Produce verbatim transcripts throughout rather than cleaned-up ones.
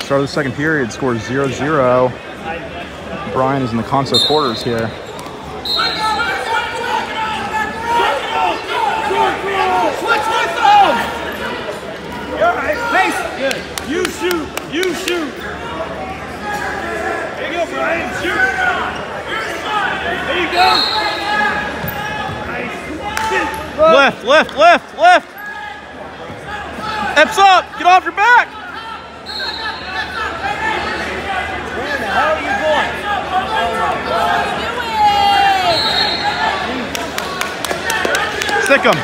Start of the second period, scores zero zero. Brian is in the console quarters here. Good. You shoot. You shoot. There you go, Brian. Shoot. There you go. Nice. Lift, lift, lift, lift. Hips up. Get off your back. Where the hell are you going? Oh, stick him.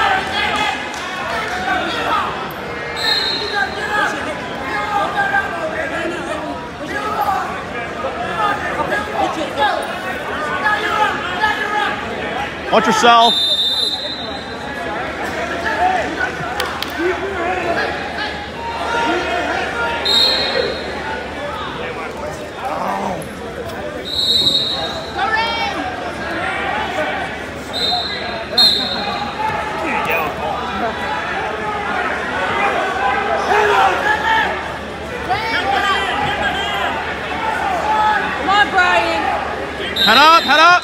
Watch yourself. Come on, Brian. Head up, head up.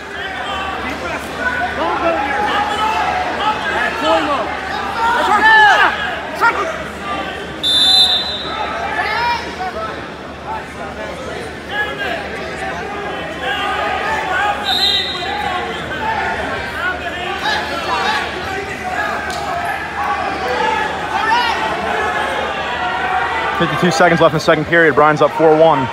fifty-two seconds left in the second period. Brian's up four one.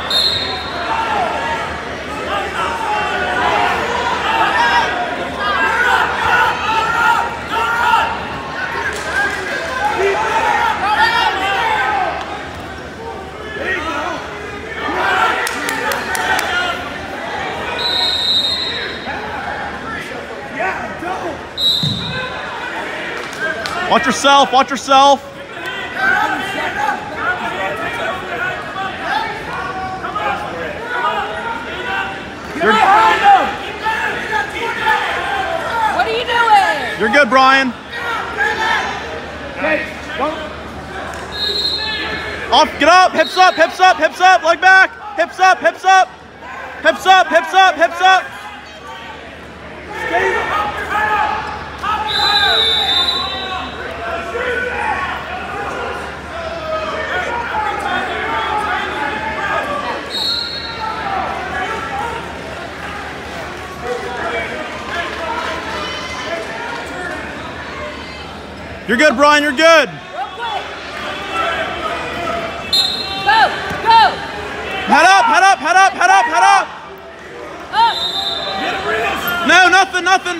Watch yourself, watch yourself. You're, what are you doing? You're good, Brian. Off, get up, hips up, hips up, hips up, leg back, hips up, hips up, hips up, hips up, hips up. You're good, Brian, you're good. Real quick. Go, go. Head up, head up, head up, head up, head up. Up. No, nothing, nothing.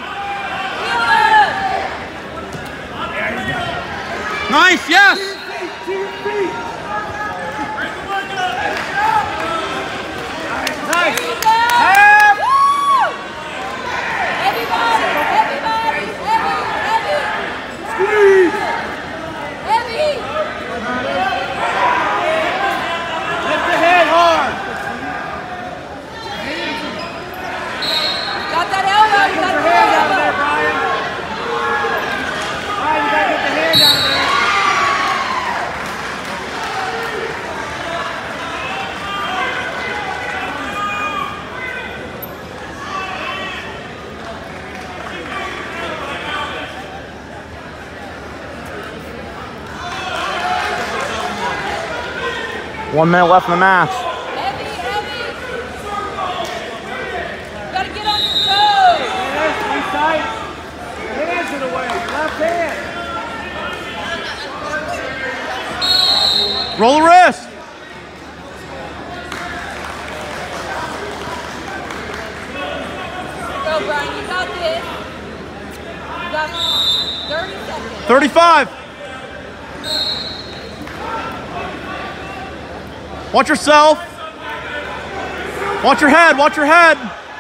Nice, yes. Nice. Everybody, everybody, heavy, heavy. Squeeze. Heavy. Lift the head hard. Got that elbow, you got Get your that hand out of elbow. there, Brian. Brian, you gotta get the hand out of there. One minute left in the match. Heavy, heavy. You gotta get on your toes. Hands, be tight. Your hands in the way. Your left hand. Roll the wrist. Go, Brian, you got this. You got thirty seconds. thirty-five. Watch yourself. Watch your head, watch your head.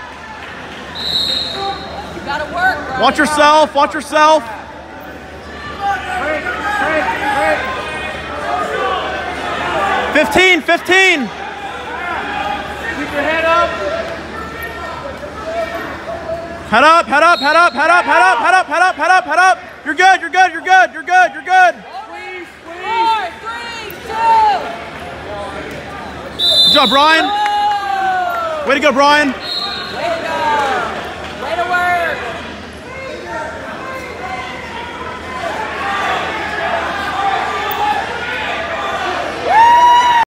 You gotta work, Brian. Watch yourself, watch yourself. Break, break, break. fifteen, fifteen. Keep your head up. Head up, head up, head up, head up, head up, head up, head up, head up, head up. You're good, you're good, you're good, you're good, you're good. Squeeze, squeeze. Four, three, two. job, Brian. Way to go, Brian.